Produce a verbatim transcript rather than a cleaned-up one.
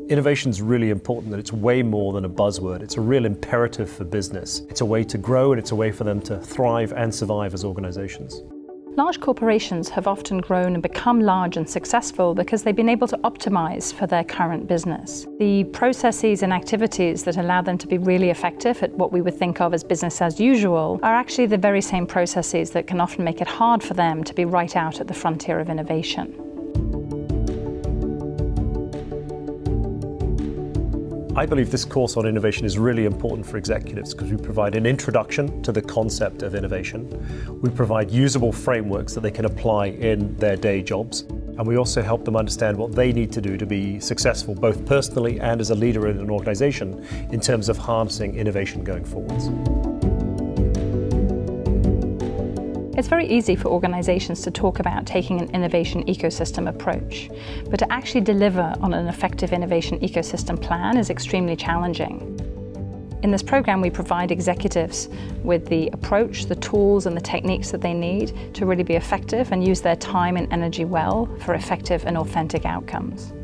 Innovation is really important, that it's way more than a buzzword. It's a real imperative for business. It's a way to grow, and it's a way for them to thrive and survive as organizations. Large corporations have often grown and become large and successful because they've been able to optimize for their current business. The processes and activities that allow them to be really effective at what we would think of as business as usual are actually the very same processes that can often make it hard for them to be right out at the frontier of innovation. I believe this course on innovation is really important for executives because we provide an introduction to the concept of innovation. We provide usable frameworks that they can apply in their day jobs. And we also help them understand what they need to do to be successful, both personally and as a leader in an organization, in terms of harnessing innovation going forwards. It's very easy for organizations to talk about taking an innovation ecosystem approach, but to actually deliver on an effective innovation ecosystem plan is extremely challenging. In this program, we provide executives with the approach, the tools, and the techniques that they need to really be effective and use their time and energy well for effective and authentic outcomes.